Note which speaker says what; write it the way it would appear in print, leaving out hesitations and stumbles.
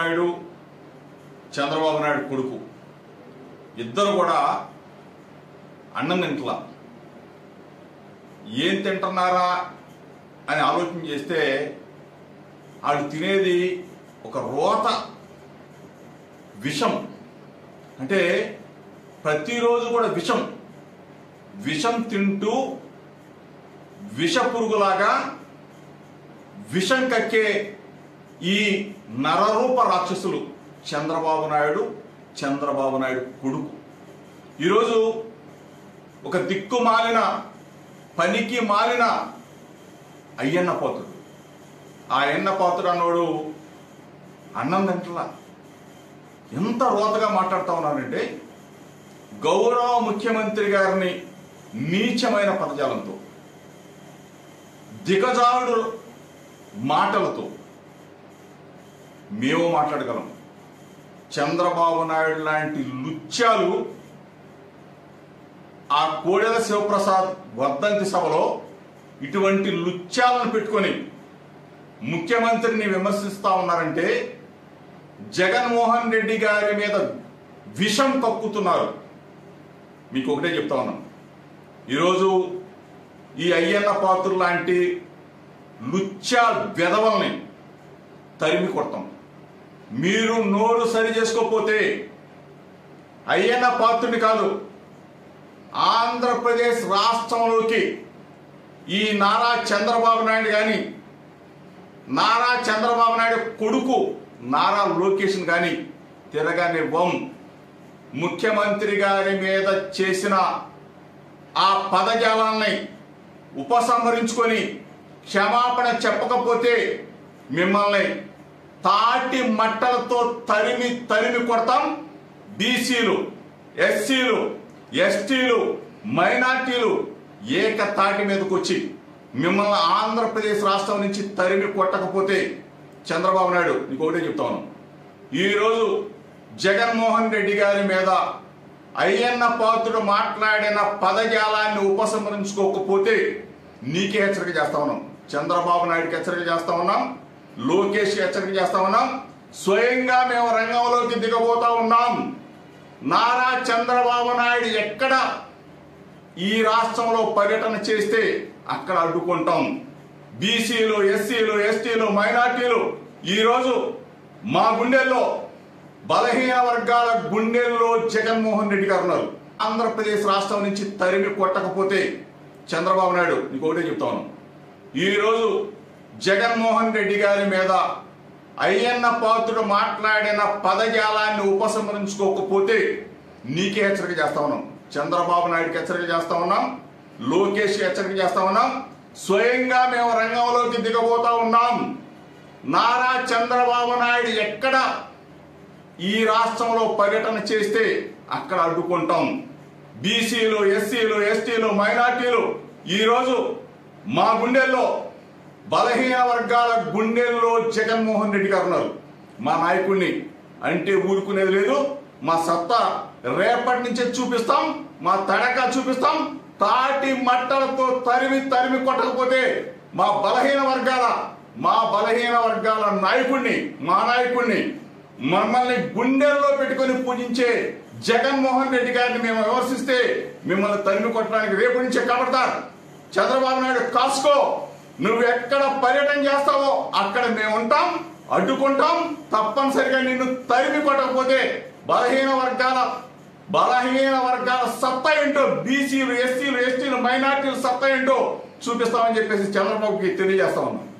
Speaker 1: నాయుడు చంద్రబాబు నాయుడు కొడుకు ఇద్దరు కూడా అన్నం తింటలా. ఏం తింటున్నారా అని ఆలోచన చేస్తే వాళ్ళు తినేది ఒక రోత విషం. అంటే ప్రతిరోజు కూడా విషం తింటూ విష పురుగులాగా విషం కక్కే ఈ నరరూప రాక్షసులు చంద్రబాబు నాయుడు కొడుకు. ఈరోజు ఒక దిక్కుమాలిన పనికి మాలిన అయ్యన్న పాత్రుడు. ఆ అయ్యన్న పాత్రుడు అన్నోడు అన్నం తింటలా. ఎంత రోతగా మాట్లాడుతూ ఉన్నానంటే గౌరవ ముఖ్యమంత్రి గారిని నీచమైన పదజాలంతో, దిగజారుడు మాటలతో మేము మాట్లాడగలం. చంద్రబాబు నాయుడు లాంటి లుచ్చాలు ఆ కోడెల శివప్రసాద్ వర్ధంతి సభలో ఇటువంటి లుచ్చాలను పెట్టుకొని ముఖ్యమంత్రిని విమర్శిస్తా ఉన్నారంటే జగన్మోహన్ రెడ్డి గారి మీద విషం కక్కుతున్నారు. మీకు ఒకటే చెప్తా ఉన్నాం, ఈరోజు ఈ అయ్యన్న పాత్రుడు లాంటి లుచ్చా వెధవల్ని తరిమి కొడతాం. మీరు నోరు సరి చేసుకోకపోతే అయ్యన్న పాత్రుడిని కాదు, ఆంధ్రప్రదేశ్ రాష్ట్రంలోకి ఈ నారా చంద్రబాబు నాయుడు కానీ, నారా చంద్రబాబు నాయుడు కొడుకు నారా లోకేష్ కానీ తిరగనివ్వం. ముఖ్యమంత్రి గారి మీద చేసిన ఆ పదజాలాన్ని ఉపసంహరించుకొని క్షమాపణ చెప్పకపోతే మిమ్మల్ని తాటి మట్టలతో తరిమి కొడతాం. బీసీలు, ఎస్సీలు, ఎస్టీలు, మైనార్టీలు ఏక తాటి మీదకి వచ్చి మిమ్మల్ని ఆంధ్రప్రదేశ్ రాష్ట్రం నుంచి తరిమి కొట్టకపోతే చంద్రబాబు నాయుడు నీకు ఒకటే చెప్తా ఉన్నాం, ఈరోజు జగన్మోహన్ రెడ్డి గారి మీద అయ్యన్న పాత్రుడు మాట్లాడిన పదజాలాన్ని ఉపసంహరించుకోకపోతే నీకే హెచ్చరిక చేస్తా ఉన్నాం. చంద్రబాబు నాయుడుకి హెచ్చరిక చేస్తా ఉన్నాం, లోకేష్కి హెచ్చరిక చేస్తా ఉన్నాం. స్వయంగా మేము రంగంలోకి దిగబోతా ఉన్నాం. నారా చంద్రబాబు నాయుడు ఎక్కడ ఈ రాష్ట్రంలో పర్యటన చేస్తే అక్కడ అడ్డుకుంటాం. బీసీలు, ఎస్సీలు, ఎస్టీలు, మైనార్టీలు ఈరోజు మా గుండెల్లో, బలహీన వర్గాల గుండెల్లో జగన్మోహన్ రెడ్డి గారు ఉన్నారు. ఆంధ్రప్రదేశ్ రాష్ట్రం నుంచి తరిమి కొట్టకపోతే చంద్రబాబు నాయుడు నీకు ఒకటే చెప్తా ఉన్నాం, ఈరోజు జగన్మోహన్ రెడ్డి గారి మీద అయ్యన్న పాత్రుడు మాట్లాడిన పదజాలాన్ని ఉపసంహరించుకోకపోతే నీకే హెచ్చరిక చేస్తా ఉన్నాం. చంద్రబాబు నాయుడుకి హెచ్చరిక చేస్తా ఉన్నాం, లోకేష్కి హెచ్చరిక చేస్తా ఉన్నాం. స్వయంగా మేము రంగంలోకి దిగబోతా ఉన్నాం. నారా చంద్రబాబు నాయుడు ఎక్కడ ఈ రాష్ట్రంలో పర్యటన చేస్తే అక్కడ అడ్డుకుంటాం. బీసీలు, ఎస్సీలు, ఎస్టీలు, మైనార్టీలు ఈరోజు మా గుండెల్లో, బలహీన వర్గాల గుండెల్లో జగన్మోహన్ రెడ్డి గారు ఉన్నారు. మా నాయకుడిని అంటే ఊరుకునేది లేదు. మా సత్తా రేపటి నుంచే చూపిస్తాం, మా తడక చూపిస్తాం. తాటి మట్టలతో తరిమి కొట్టకపోతే మా బలహీన వర్గాల నాయకుడిని, మా నాయకుడిని, మమ్మల్ని గుండెల్లో పెట్టుకొని పూజించే జగన్మోహన్ రెడ్డి గారిని మేము విమర్శిస్తే మిమ్మల్ని తరిమి కొట్టడానికి రేపు నుంచే కబడతారు. చంద్రబాబు నాయుడు కాసుకో, నువ్వు ఎక్కడ పర్యటన చేస్తావో అక్కడ మేము ఉంటాం, అడ్డుకుంటాం. తప్పనిసరిగా నిన్ను తరిమి కొట్టకపోతే బలహీన వర్గాల సత్తా ఏంటో, బీసీలు, ఎస్సీలు, ఎస్టీలు, మైనార్టీలు సత్తా ఏంటో చూపిస్తామని చెప్పేసి చంద్రబాబుకి తెలియజేస్తా ఉన్నాం.